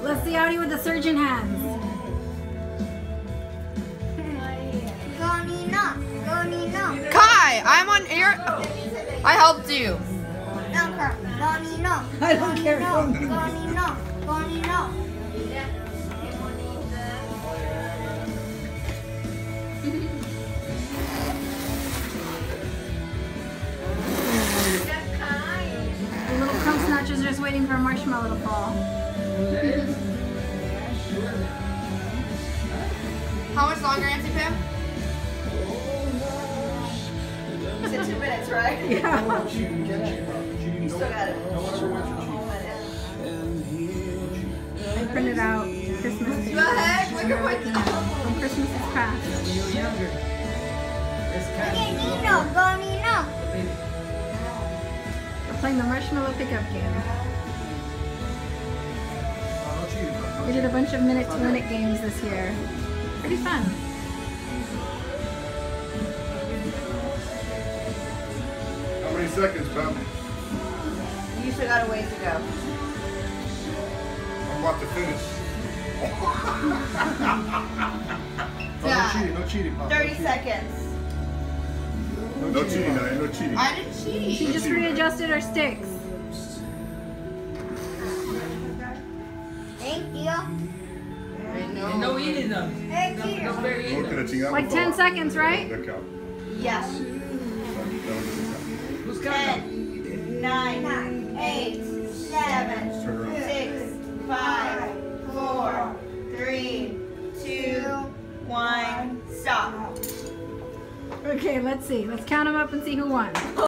Let's see Audi with the surgeon hands. Kai, I'm on air. I helped you. I don't care. The little crumb snatchers are just waiting for a marshmallow to fall. How much longer, Auntie Pam? You said 2 minutes, right? Yeah. You still got it. I printed out Christmas pictures. The heck? Look at my When Christmas is past. We're playing the marshmallow pickup game. We did a bunch of minute-to-minute games this year. Pretty fun. How many seconds, Pam? You still got a ways to go. I'm about to finish. Yeah. No cheating, Pam. 30 seconds. No cheating, no cheating. I didn't cheat. She just readjusted her sticks. Thank you. No eating them. No very eating. Like 10 seconds, right? Yes. Who's counting? 10, 9, 8, 7, 6, 5, 4, 3, 2, 1, stop. Okay, let's see. Let's count them up and see who won.